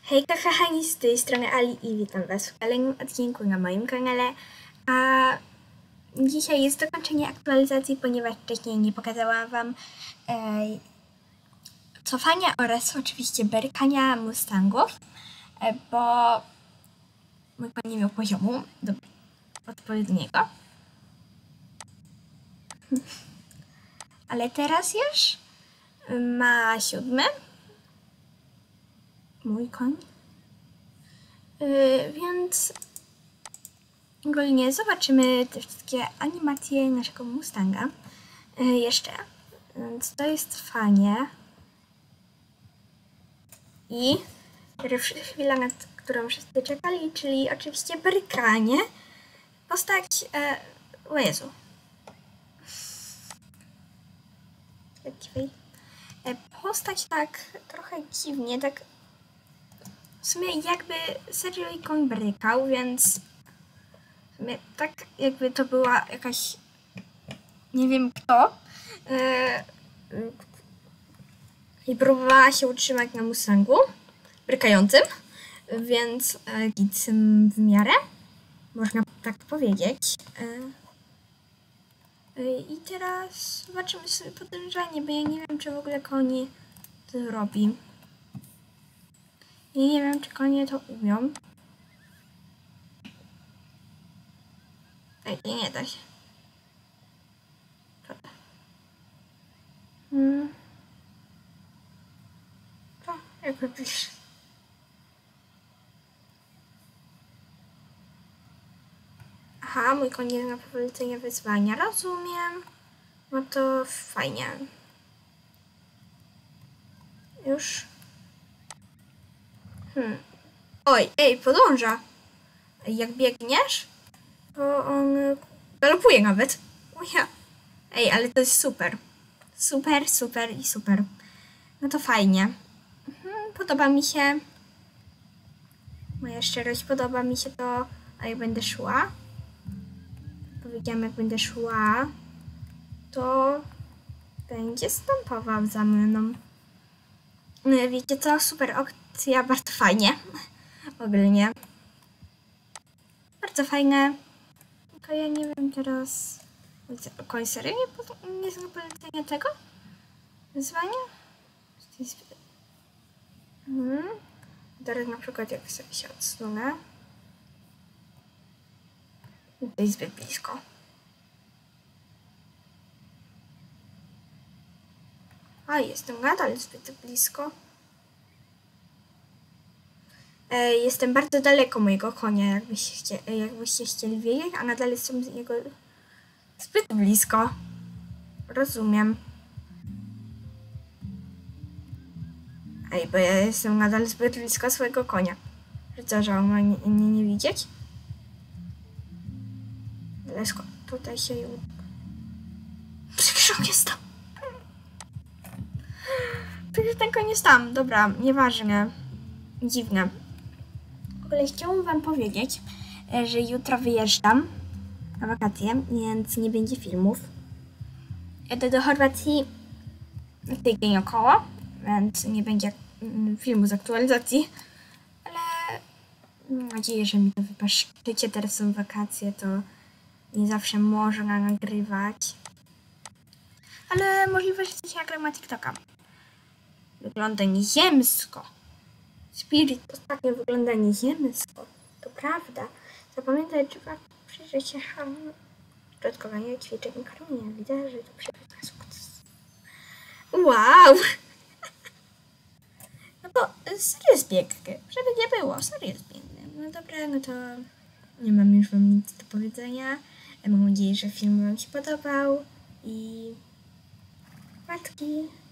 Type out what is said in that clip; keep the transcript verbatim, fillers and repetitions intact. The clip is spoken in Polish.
Hejka kochani, z tej strony Ali i witam was w kolejnym odcinku na moim kanale. A dzisiaj jest dokończenie aktualizacji, ponieważ wcześniej nie pokazałam wam e, cofania oraz oczywiście berkania Mustangów, e, bo mój pan nie miał poziomu do odpowiedniego. Ale teraz już ma siódmy. Mój koń. Yy, więc ogólnie zobaczymy te wszystkie animacje naszego Mustanga yy, jeszcze. Więc to jest fajnie. I chwila, na którą wszyscy czekali, czyli oczywiście berkanie. Postać... Yy, o Jezu. Postać tak trochę dziwnie, tak w sumie jakby serio i koń brykał, więc w sumie tak jakby to była jakaś, nie wiem kto, yy, i próbowała się utrzymać na Mustangu brykającym, więc yy, w miarę, można tak powiedzieć. Yy. I teraz zobaczymy sobie podążanie, bo ja nie wiem, czy w ogóle konie to robi. I nie wiem, czy konie to umią. Ej, nie da się. Hmm. To jakby pisze. Aha, mój koń jest na polecenie wyzwania, rozumiem. No to fajnie. Już. Hmm. Oj, ej, podąża. Jak biegniesz, to on galopuje nawet. O ja. Ej, ale to jest super. Super, super i super. No to fajnie. Mhm, podoba mi się. Moja szczerość, podoba mi się to. A jak będę szła, powiedziałam, jak będę szła, to będzie stąpował za mną. No, wiecie co? Super opcja, bardzo fajnie. Ogólnie. Bardzo fajne. Tylko ja nie wiem teraz... Koń serio nie, nie zna polecenia tego? Wyzwania? Hmm. Teraz na przykład jak sobie się odsunę. To jest zbyt blisko. A, jestem nadal zbyt blisko. E, jestem bardzo daleko mojego konia, jakbyście, chcie, jakbyście chcieli wiedzieć, a nadal jestem z niego zbyt blisko. Rozumiem. Ej, bo ja jestem nadal zbyt blisko swojego konia. Że co, że on ma mnie nie, nie widzieć? Lesko, tutaj się... Przecież on jest tam. Przecież ten koń jest tam. Dobra, nieważne. Dziwne. W ogóle chciałam wam powiedzieć, że jutro wyjeżdżam na wakacje, więc nie będzie filmów. Jadę do Chorwacji tydzień około, więc nie będzie filmu z aktualizacji, ale mam nadzieję, że mi to wybaczycie. Teraz są wakacje, to nie zawsze można nagrywać, ale możliwe, że coś nagram na TikToka. Wygląda nieziemsko. Spirit ostatnio wygląda nieziemsko. To prawda. Zapamiętaj, że warto przyjrzeć się środkowania ćwiczeń i karmienia. Widać, że to przepis na sukces. Wow! No bo serio jest piękny. Żeby nie było, serio jest piękny. No dobra, no to nie mam już wam nic do powiedzenia. Mam nadzieję, że film wam się podobał i matki.